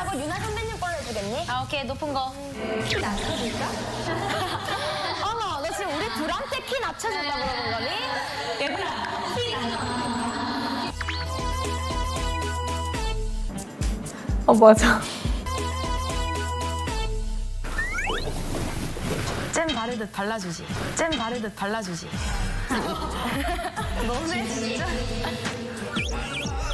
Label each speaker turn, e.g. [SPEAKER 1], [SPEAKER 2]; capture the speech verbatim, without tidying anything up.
[SPEAKER 1] 그거 유나 선배님 걸로 해주겠니?
[SPEAKER 2] 아, 오케이. 높은 거.
[SPEAKER 1] 키 낮춰줄까? 어머, 너 지금 우리 둘한테 키 낮춰준다 그러는 거니?
[SPEAKER 2] 얘들아, 키
[SPEAKER 3] 어, 맞아.
[SPEAKER 2] 잼 바르듯 발라주지. 잼 바르듯 발라주지.
[SPEAKER 1] 너네 진짜.